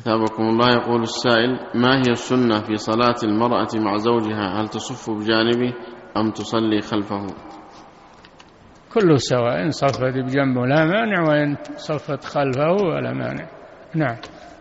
أثابكم الله. يقول السائل: ما هي السنة في صلاة المرأة مع زوجها؟ هل تصف بجانبه أم تصلي خلفه؟ كله سواء، إن صفت بجنبه لا مانع، وإن صفت خلفه ولا مانع. نعم.